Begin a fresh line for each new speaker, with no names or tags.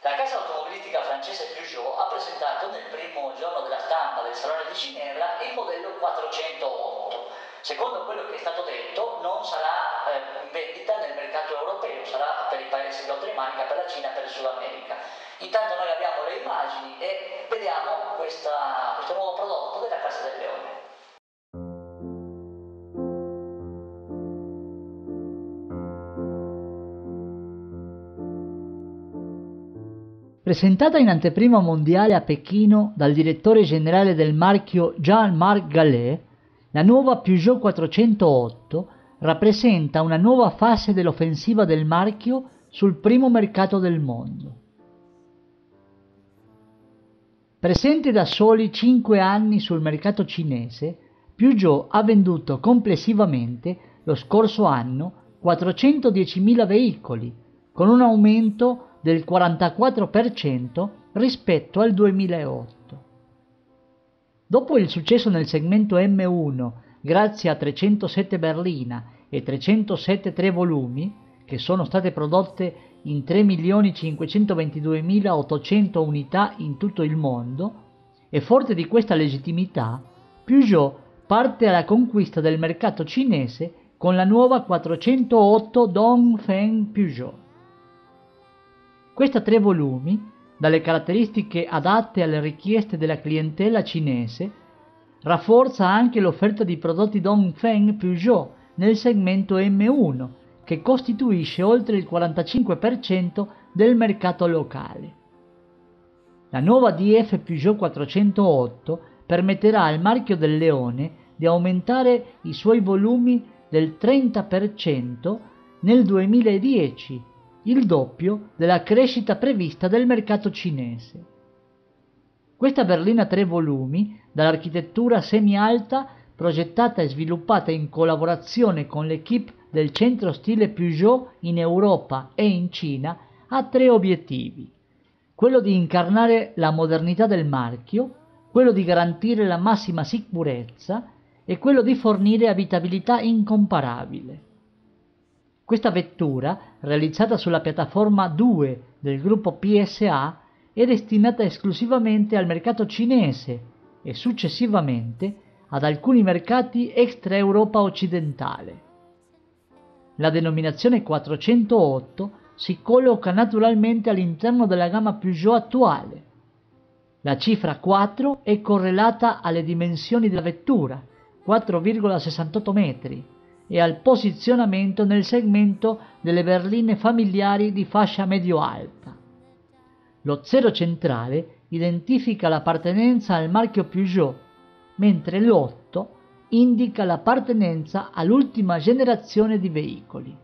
La casa automobilistica francese Peugeot ha presentato nel primo giorno della stampa del Salone di Ginevra il modello 408. Secondo quello che è stato detto, non sarà in vendita nel mercato europeo, sarà per i paesi d'oltremanica, per la Cina e per il Sud America. Intanto noi abbiamo le immagini e vediamo questo nuovo prodotto della Casa del Leone.
Presentata in anteprima mondiale a Pechino dal direttore generale del marchio Jean-Marc Gallet, la nuova Peugeot 408 rappresenta una nuova fase dell'offensiva del marchio sul primo mercato del mondo. Presente da soli 5 anni sul mercato cinese, Peugeot ha venduto complessivamente lo scorso anno 410.000 veicoli, con un aumento del 44% rispetto al 2008. Dopo il successo nel segmento M1 grazie a 307 berlina e 307 3 volumi, che sono state prodotte in 3.522.800 unità in tutto il mondo, e forte di questa legittimità, Peugeot parte alla conquista del mercato cinese con la nuova 408 Dongfeng Peugeot. Questa 3 volumi, dalle caratteristiche adatte alle richieste della clientela cinese, rafforza anche l'offerta di prodotti Dongfeng Peugeot nel segmento M1, che costituisce oltre il 45% del mercato locale. La nuova DF Peugeot 408 permetterà al marchio del Leone di aumentare i suoi volumi del 30% nel 2010, il doppio della crescita prevista del mercato cinese. Questa berlina 3 volumi, dall'architettura semi-alta, progettata e sviluppata in collaborazione con l'equipe del centro stile Peugeot in Europa e in Cina, ha 3 obiettivi: quello di incarnare la modernità del marchio, quello di garantire la massima sicurezza e quello di fornire abitabilità incomparabile. Questa vettura, realizzata sulla piattaforma 2 del gruppo PSA, è destinata esclusivamente al mercato cinese e successivamente ad alcuni mercati extra Europa occidentale. La denominazione 408 si colloca naturalmente all'interno della gamma Peugeot attuale. La cifra 4 è correlata alle dimensioni della vettura, 4,68 metri, e al posizionamento nel segmento delle berline familiari di fascia medio-alta. Lo 0 centrale identifica l'appartenenza al marchio Peugeot, mentre l'8 indica l'appartenenza all'ultima generazione di veicoli.